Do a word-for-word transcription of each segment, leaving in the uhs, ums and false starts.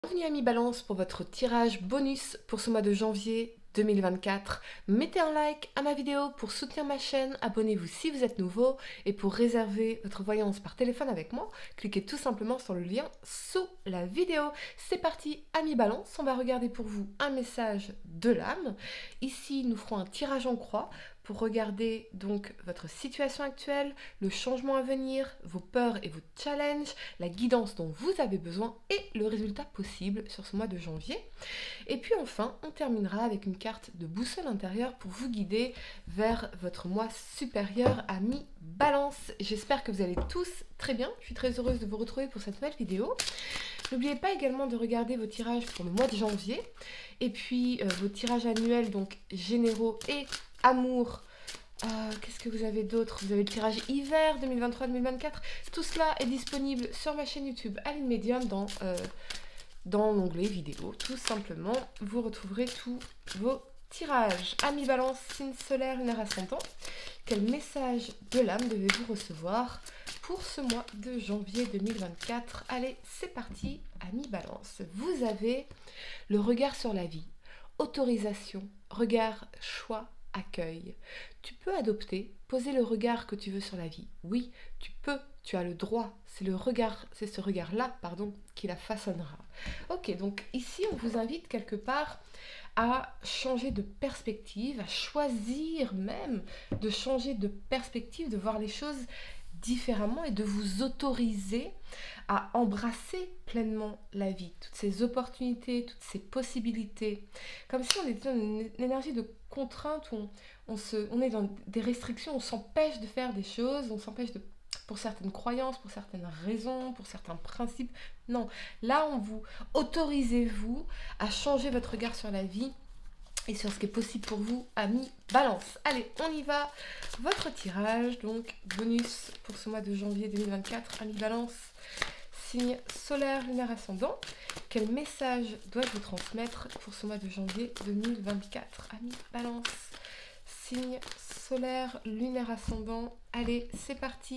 Bienvenue amis Balance pour votre tirage bonus pour ce mois de janvier deux mille vingt-quatre. Mettez un like à ma vidéo pour soutenir ma chaîne, abonnez-vous si vous êtes nouveau et pour réserver votre voyance par téléphone avec moi, cliquez tout simplement sur le lien sous la vidéo. C'est parti amis Balance, on va regarder pour vous un message de l'âme. Ici nous ferons un tirage en croix pour regarder donc votre situation actuelle, le changement à venir, vos peurs et vos challenges, la guidance dont vous avez besoin et le résultat possible sur ce mois de janvier. Et puis enfin, on terminera avec une carte de boussole intérieure pour vous guider vers votre moi supérieur, ami Balance. J'espère que vous allez tous très bien. Je suis très heureuse de vous retrouver pour cette nouvelle vidéo. N'oubliez pas également de regarder vos tirages pour le mois de janvier et puis euh, vos tirages annuels, donc généraux et amour. Euh, Qu'est-ce que vous avez d'autre? Vous avez le tirage hiver deux mille vingt-trois deux mille vingt-quatre. Tout cela est disponible sur ma chaîne YouTube Aline Medium dans, euh, dans l'onglet vidéo. Tout simplement, vous retrouverez tous vos tirages. Amis Balance, signe solaire, lunaire ascendant. Quel message de l'âme devez-vous recevoir pour ce mois de janvier deux mille vingt-quatre? Allez, c'est parti, amis Balance. Vous avez le regard sur la vie, autorisation, regard, choix, accueil. Tu peux adopter, poser le regard que tu veux sur la vie. Oui, tu peux, tu as le droit. C'est le regard, c'est ce regard-là, pardon, qui la façonnera. Ok, donc ici on vous invite quelque part à changer de perspective, à choisir même de changer de perspective, de voir les choses différemment et de vous autoriser à embrasser pleinement la vie, toutes ces opportunités, toutes ces possibilités, comme si on était dans une énergie de contrainte où on, on, se, on est dans des restrictions, on s'empêche de faire des choses, on s'empêche de pour certaines croyances, pour certaines raisons, pour certains principes. Non, là on vous autorisez-vous à changer votre regard sur la vie et sur ce qui est possible pour vous, amis Balance. Allez, on y va. Votre tirage, donc bonus pour ce mois de janvier deux mille vingt-quatre, amis Balance, signe solaire, lunaire ascendant. Quel message dois-je vous transmettre pour ce mois de janvier deux mille vingt-quatre, amis Balance, signe solaire, lunaire ascendant. Allez, c'est parti.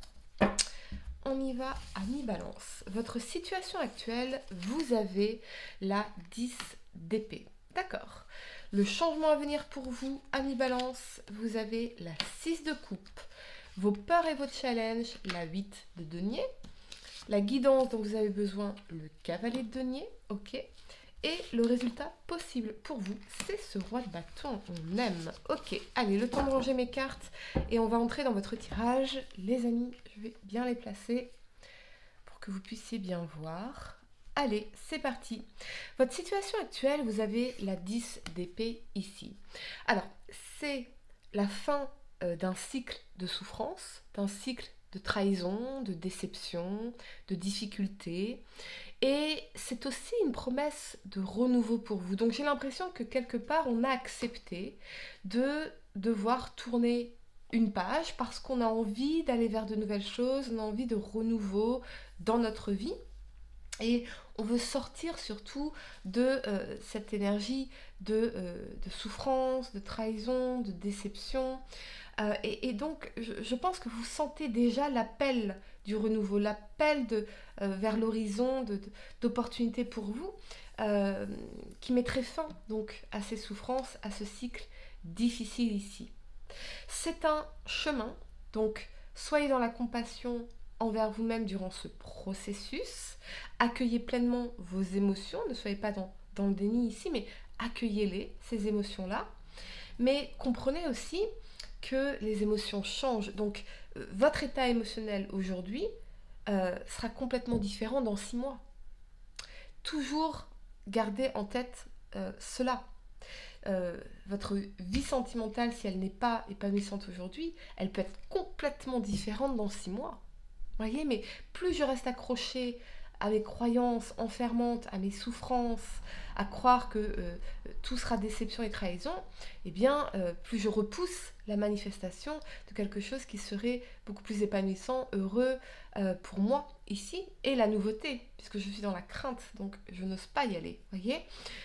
On y va, amis Balance. Votre situation actuelle, vous avez la dix d'épée. D'accord. Le changement à venir pour vous, amis Balance, vous avez la six de coupe. Vos peurs et vos challenges, la huit de denier. La guidance dont vous avez besoin, le cavalier de denier. Ok. Et le résultat possible pour vous, c'est ce roi de bâton. On aime. Ok, allez, le temps de ranger mes cartes et on va entrer dans votre tirage. Les amis, je vais bien les placer pour que vous puissiez bien voir. Allez, c'est parti. Votre situation actuelle, vous avez la dix d'épée ici. Alors, c'est la fin euh, d'un cycle de souffrance, d'un cycle de trahison, de déception, de difficulté. Et c'est aussi une promesse de renouveau pour vous. Donc j'ai l'impression que quelque part, on a accepté de devoir tourner une page parce qu'on a envie d'aller vers de nouvelles choses, on a envie de renouveau dans notre vie. Et on veut sortir surtout de euh, cette énergie de, euh, de souffrance, de trahison, de déception. Euh, et, et donc, je, je pense que vous sentez déjà l'appel du renouveau, l'appel de, euh, vers l'horizon de, de, d'opportunités pour vous, euh, qui mettrait fin donc à ces souffrances, à ce cycle difficile ici. C'est un chemin, donc soyez dans la compassion envers vous-même durant ce processus. Accueillez pleinement vos émotions, ne soyez pas dans, dans le déni ici, mais accueillez-les, ces émotions-là. Mais comprenez aussi que les émotions changent. Donc, euh, votre état émotionnel aujourd'hui euh, sera complètement différent dans six mois. Toujours gardez en tête euh, cela. Euh, votre vie sentimentale, si elle n'est pas épanouissante aujourd'hui, elle peut être complètement différente dans six mois. Vous voyez, mais plus je reste accrochée à mes croyances enfermantes, à mes souffrances, à croire que euh, tout sera déception et trahison, eh bien, euh, plus je repousse la manifestation de quelque chose qui serait beaucoup plus épanouissant, heureux euh, pour moi ici, et la nouveauté, puisque je suis dans la crainte, donc je n'ose pas y aller, vous voyez.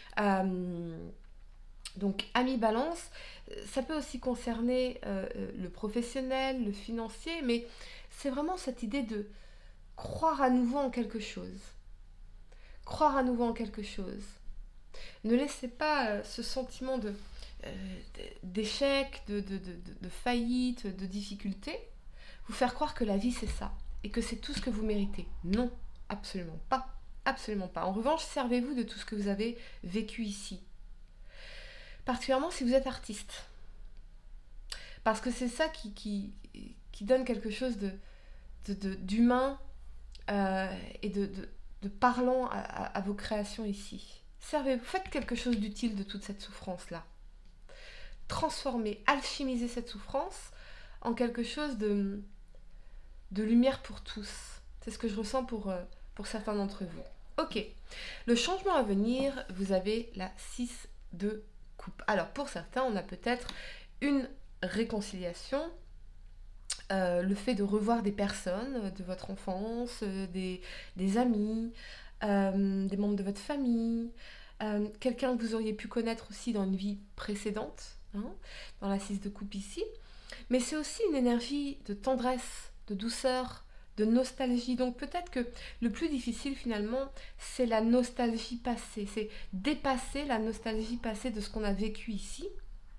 Euh, donc, amis Balance, ça peut aussi concerner euh, le professionnel, le financier, mais c'est vraiment cette idée de croire à nouveau en quelque chose. croire à nouveau en quelque chose. Ne laissez pas euh, ce sentiment de, euh, d'échec, de, de, de, de faillite, de difficulté, vous faire croire que la vie c'est ça, et que c'est tout ce que vous méritez. Non, absolument pas. Absolument pas. En revanche, servez-vous de tout ce que vous avez vécu ici. Particulièrement si vous êtes artiste. Parce que c'est ça qui, qui, qui donne quelque chose de, de, de, d'humain euh, et de, de, de parlant à, à, à vos créations ici. Servez-vous, faites quelque chose d'utile de toute cette souffrance-là. Transformez, alchimisez cette souffrance en quelque chose de, de lumière pour tous. C'est ce que je ressens pour, pour certains d'entre vous. Ok, le changement à venir, vous avez la six de coupe. Alors pour certains, on a peut-être une réconciliation, euh, le fait de revoir des personnes de votre enfance, euh, des, des amis, euh, des membres de votre famille, euh, quelqu'un que vous auriez pu connaître aussi dans une vie précédente, hein, dans la six de coupe ici. Mais c'est aussi une énergie de tendresse, de douceur, de nostalgie. Donc peut-être que le plus difficile finalement, c'est la nostalgie passée. C'est dépasser la nostalgie passée de ce qu'on a vécu ici. Voyez ?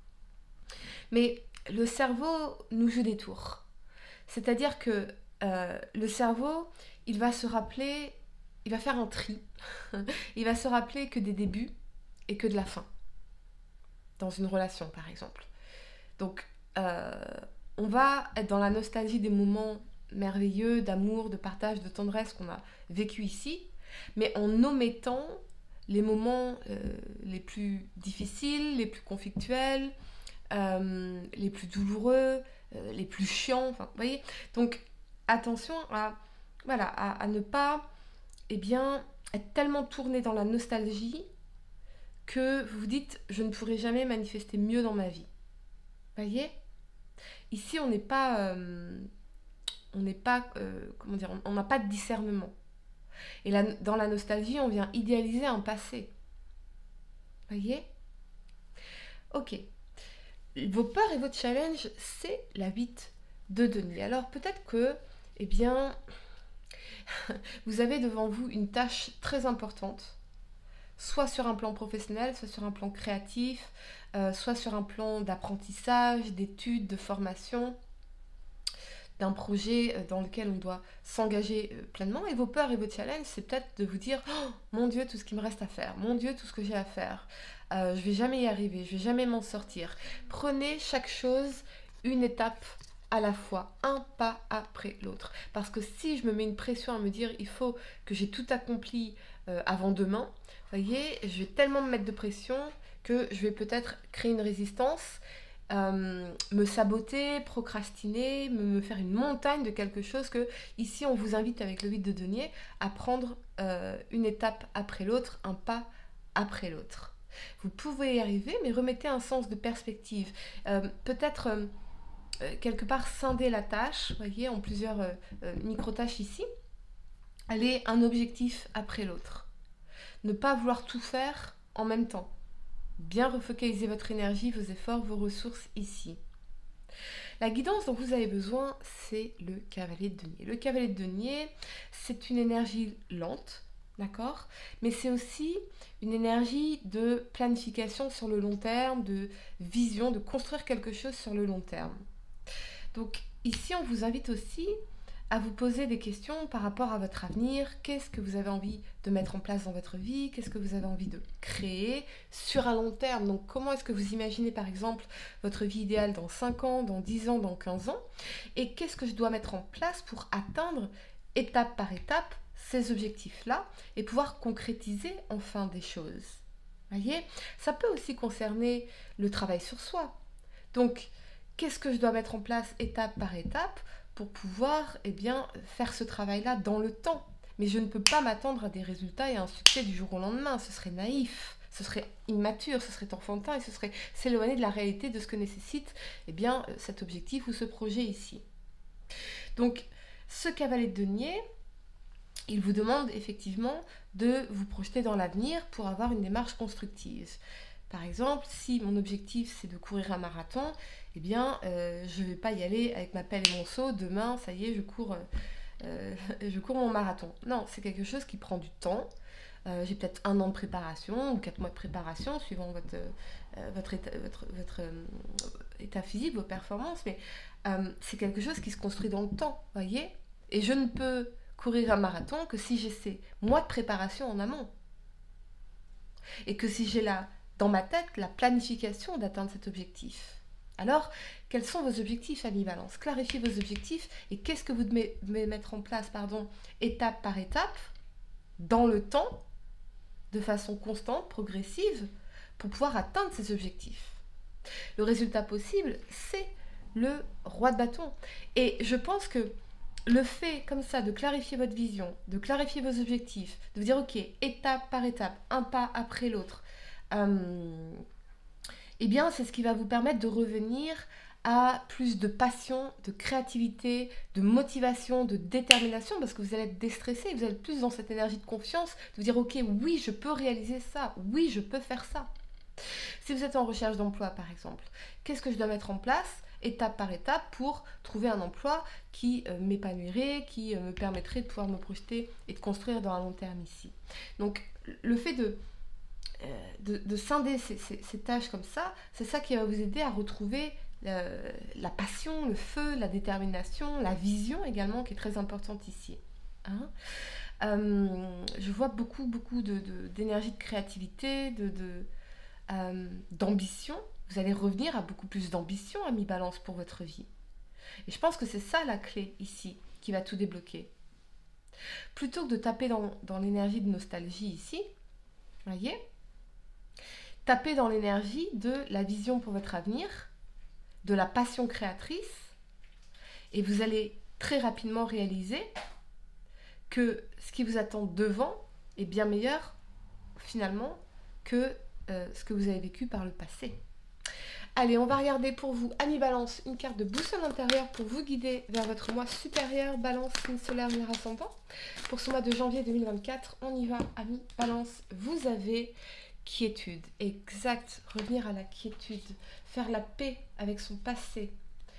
Mais le cerveau nous joue des tours. C'est-à-dire que euh, le cerveau, il va se rappeler, il va faire un tri. Il va se rappeler que des débuts et que de la fin. Dans une relation, par exemple. Donc, euh, on va être dans la nostalgie des moments merveilleux, d'amour, de partage, de tendresse qu'on a vécu ici, mais en omettant les moments euh, les plus difficiles, les plus conflictuels, euh, les plus douloureux, euh, les plus chiants, enfin, vous voyez. Donc, attention à, voilà, à, à ne pas, eh bien, être tellement tourné dans la nostalgie que vous vous dites « je ne pourrai jamais manifester mieux dans ma vie ». Voyez ? Ici, on n'est pas, euh, on n'est pas, euh, comment dire, on n'a pas de discernement. Et là, dans la nostalgie, on vient idéaliser un passé. Voyez ? Ok. Vos peurs et vos challenges, c'est la huit de denier. Alors peut-être que, eh bien, vous avez devant vous une tâche très importante, soit sur un plan professionnel, soit sur un plan créatif, euh, soit sur un plan d'apprentissage, d'études, de formation, d'un projet dans lequel on doit s'engager pleinement. Et vos peurs et vos challenges, c'est peut-être de vous dire oh, « Mon Dieu, tout ce qui me reste à faire. Mon Dieu, tout ce que j'ai à faire. Euh, je ne vais jamais y arriver. Je ne vais jamais m'en sortir. » Prenez chaque chose une étape à la fois, un pas après l'autre. Parce que si je me mets une pression à me dire « Il faut que j'ai tout accompli euh, avant demain », vous voyez, je vais tellement me mettre de pression que je vais peut-être créer une résistance, euh, me saboter, procrastiner, me, me faire une montagne de quelque chose que, ici, on vous invite avec le huit de denier à prendre euh, une étape après l'autre, un pas après l'autre. Vous pouvez y arriver, mais remettez un sens de perspective. Euh, peut-être, euh, quelque part, scinder la tâche, vous voyez, en plusieurs euh, euh, micro-tâches ici. Allez, un objectif après l'autre. Ne pas vouloir tout faire en même temps. Bien refocaliser votre énergie, vos efforts, vos ressources ici. La guidance dont vous avez besoin, c'est le cavalier de denier. Le cavalier de denier, c'est une énergie lente, d'accord ? Mais c'est aussi une énergie de planification sur le long terme, de vision, de construire quelque chose sur le long terme. Donc ici, on vous invite aussi à vous poser des questions par rapport à votre avenir. Qu'est-ce que vous avez envie de mettre en place dans votre vie? Qu'est-ce que vous avez envie de créer sur un long terme? Donc, comment est-ce que vous imaginez, par exemple, votre vie idéale dans cinq ans, dans dix ans, dans quinze ans? Et qu'est-ce que je dois mettre en place pour atteindre, étape par étape, ces objectifs-là et pouvoir concrétiser enfin des choses? Voyez, ça peut aussi concerner le travail sur soi. Donc, qu'est-ce que je dois mettre en place étape par étape pour pouvoir eh bien, faire ce travail-là dans le temps. Mais je ne peux pas m'attendre à des résultats et à un succès du jour au lendemain. Ce serait naïf, ce serait immature, ce serait enfantin et ce serait s'éloigner de la réalité de ce que nécessite eh bien, cet objectif ou ce projet ici. Donc, ce cavalier de denier, il vous demande effectivement de vous projeter dans l'avenir pour avoir une démarche constructive. Par exemple, si mon objectif c'est de courir un marathon, eh bien, euh, je ne vais pas y aller avec ma pelle et mon seau. Demain, ça y est, je cours euh, je cours mon marathon. Non, c'est quelque chose qui prend du temps. Euh, j'ai peut-être un an de préparation ou quatre mois de préparation, suivant votre, euh, votre, état, votre, votre euh, état physique, vos performances. Mais euh, c'est quelque chose qui se construit dans le temps, voyez. Et je ne peux courir un marathon que si j'ai ces mois de préparation en amont. Et que si j'ai là, dans ma tête, la planification d'atteindre cet objectif. Alors, quels sont vos objectifs, Ami Balance? Clarifiez vos objectifs et qu'est-ce que vous devez mettre en place, pardon, étape par étape, dans le temps, de façon constante, progressive, pour pouvoir atteindre ces objectifs. Le résultat possible, c'est le roi de bâton. Et je pense que le fait comme ça de clarifier votre vision, de clarifier vos objectifs, de vous dire ok, étape par étape, un pas après l'autre, euh, eh bien c'est ce qui va vous permettre de revenir à plus de passion, de créativité, de motivation, de détermination, parce que vous allez être déstressé, vous allez être plus dans cette énergie de confiance, de vous dire ok, oui, je peux réaliser ça, oui, je peux faire ça. Si vous êtes en recherche d'emploi par exemple, qu'est-ce que je dois mettre en place étape par étape pour trouver un emploi qui euh, m'épanouirait, qui euh, me permettrait de pouvoir me projeter et de construire dans un long terme ici. Donc le fait de, euh, de, de scinder ces, ces, ces tâches comme ça, c'est ça qui va vous aider à retrouver euh, la passion, le feu, la détermination, la vision également qui est très importante ici. Hein euh, je vois beaucoup, beaucoup de, de, d'énergie, de créativité, de, de, euh, d'ambition. Vous allez revenir à beaucoup plus d'ambition, Ami Balance, pour votre vie. Et je pense que c'est ça la clé ici, qui va tout débloquer. Plutôt que de taper dans, dans l'énergie de nostalgie ici, voyez, tapez dans l'énergie de la vision pour votre avenir, de la passion créatrice, et vous allez très rapidement réaliser que ce qui vous attend devant est bien meilleur, finalement, que euh, ce que vous avez vécu par le passé. Allez, on va regarder pour vous, Ami Balance, une carte de boussole intérieure pour vous guider vers votre mois supérieur, Balance, signe solaire, lunaire ascendant. Pour ce mois de janvier deux mille vingt-quatre, on y va, Ami Balance. Vous avez quiétude, exact, revenir à la quiétude, faire la paix avec son passé,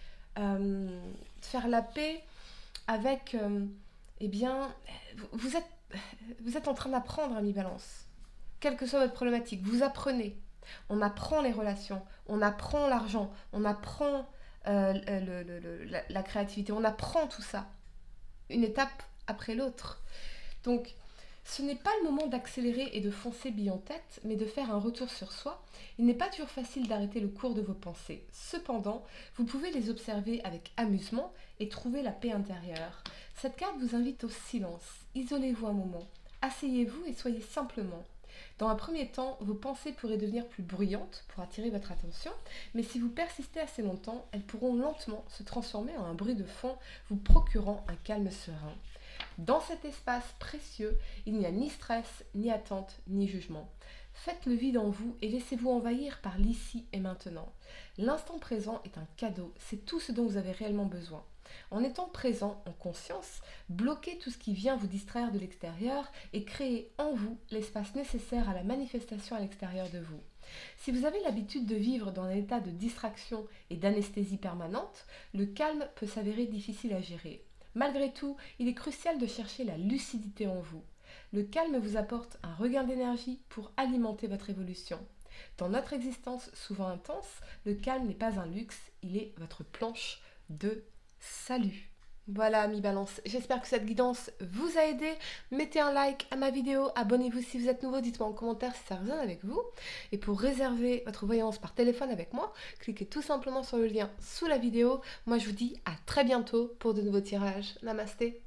euh, faire la paix avec, euh, eh bien, vous êtes, vous êtes en train d'apprendre, Ami Balance. Quelle que soit votre problématique, vous apprenez. On apprend les relations, on apprend l'argent, on apprend euh, le, le, le, la, la créativité, on apprend tout ça, une étape après l'autre. Donc, ce n'est pas le moment d'accélérer et de foncer bille en tête, mais de faire un retour sur soi. Il n'est pas toujours facile d'arrêter le cours de vos pensées. Cependant, vous pouvez les observer avec amusement et trouver la paix intérieure. Cette carte vous invite au silence. Isolez-vous un moment, asseyez-vous et soyez simplement. Dans un premier temps, vos pensées pourraient devenir plus bruyantes pour attirer votre attention, mais si vous persistez assez longtemps, elles pourront lentement se transformer en un bruit de fond, vous procurant un calme serein. Dans cet espace précieux, il n'y a ni stress, ni attente, ni jugement. Faites le vide en vous et laissez-vous envahir par l'ici et maintenant. L'instant présent est un cadeau, c'est tout ce dont vous avez réellement besoin. En étant présent en conscience, bloquez tout ce qui vient vous distraire de l'extérieur et créez en vous l'espace nécessaire à la manifestation à l'extérieur de vous. Si vous avez l'habitude de vivre dans un état de distraction et d'anesthésie permanente, le calme peut s'avérer difficile à gérer. Malgré tout, il est crucial de chercher la lucidité en vous. Le calme vous apporte un regain d'énergie pour alimenter votre évolution. Dans notre existence souvent intense, le calme n'est pas un luxe, il est votre planche de salut. Voilà, Ami Balance, j'espère que cette guidance vous a aidé. Mettez un like à ma vidéo, abonnez-vous si vous êtes nouveau, dites-moi en commentaire si ça résonne avec vous. Et pour réserver votre voyance par téléphone avec moi, cliquez tout simplement sur le lien sous la vidéo. Moi je vous dis à très bientôt pour de nouveaux tirages. Namasté.